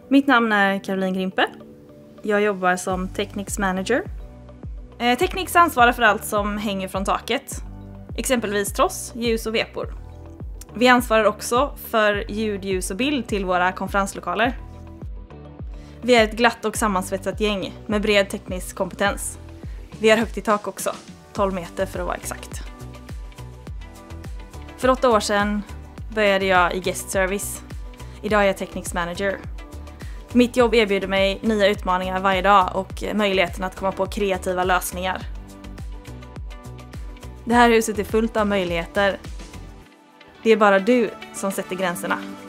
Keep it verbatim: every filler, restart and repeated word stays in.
Mitt namn är Caroline Grimpe. Jag jobbar som Technics Manager. Eh, Technics ansvarar för allt som hänger från taket. Exempelvis tross, ljus och vepor. Vi ansvarar också för ljud, ljus och bild till våra konferenslokaler. Vi är ett glatt och sammansvetsat gäng med bred teknisk kompetens. Vi har högt i tak också, tolv meter för att vara exakt. För åtta år sedan började jag i Guest Service. Idag är jag Technics Manager. Mitt jobb erbjuder mig nya utmaningar varje dag och möjligheten att komma på kreativa lösningar. Det här huset är fullt av möjligheter. Det är bara du som sätter gränserna.